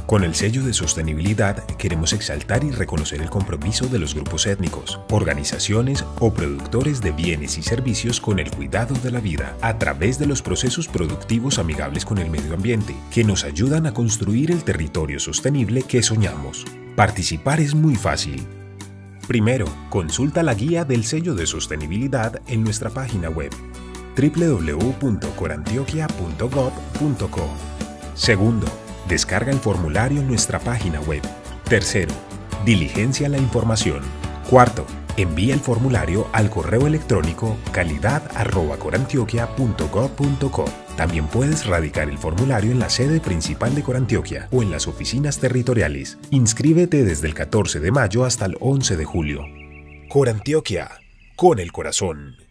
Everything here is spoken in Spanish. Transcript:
Con el sello de sostenibilidad queremos exaltar y reconocer el compromiso de los grupos étnicos, organizaciones o productores de bienes y servicios con el cuidado de la vida a través de los procesos productivos amigables con el medio ambiente que nos ayudan a construir el territorio sostenible que soñamos. Participar es muy fácil. Primero, consulta la guía del sello de sostenibilidad en nuestra página web www.corantioquia.gov.co. Segundo, descarga el formulario en nuestra página web. Tercero, diligencia la información. Cuarto, envía el formulario al correo electrónico calidad@corantioquia.gov.co. También puedes radicar el formulario en la sede principal de Corantioquia o en las oficinas territoriales. Inscríbete desde el 14 de mayo hasta el 11 de julio. Corantioquia, con el corazón.